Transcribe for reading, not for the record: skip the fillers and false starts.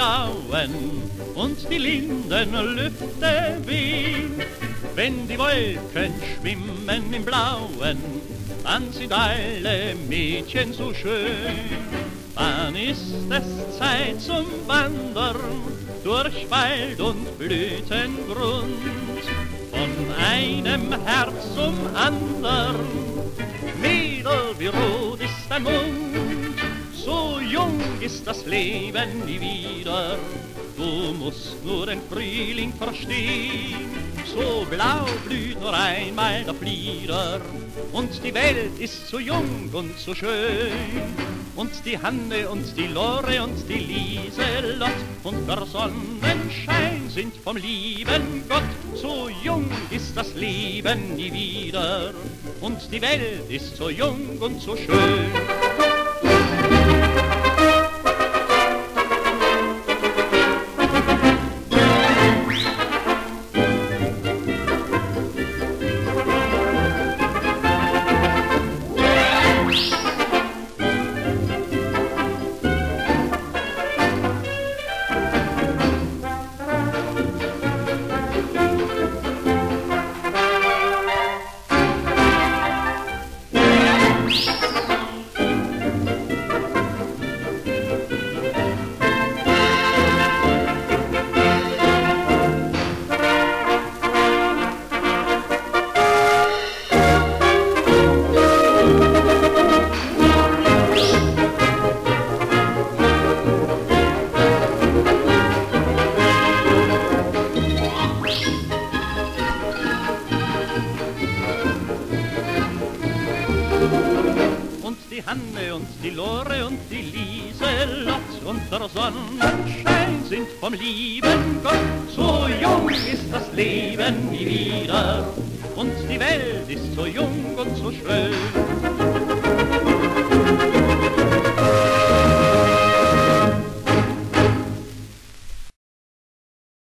Auen und die Lindenlüfte wehen. Wenn die Wolken schwimmen im Blauen, dann sind alle Mädchen so schön. Dann ist es Zeit zum Wandern durch Wald und Blütengrund, von einem Herz zum andern. Mädel, wie rot ist dein Mund, so jung ist das Leben nie wieder. Du musst nur den Frühling verstehen, so blau blüht nur einmal der Flieder. Und die Welt ist so jung und so schön, und die Hanne und die Lore und die Lieselott und der Sonnenschein sind vom lieben Gott. So jung ist das Leben nie wieder, und die Welt ist so jung und so schön. Und die Hanne und die Lore und die Lieselott und der Sonnenschein sind vom lieben Gott. So jung ist das Leben nie wieder, und die Welt ist so jung und so schön.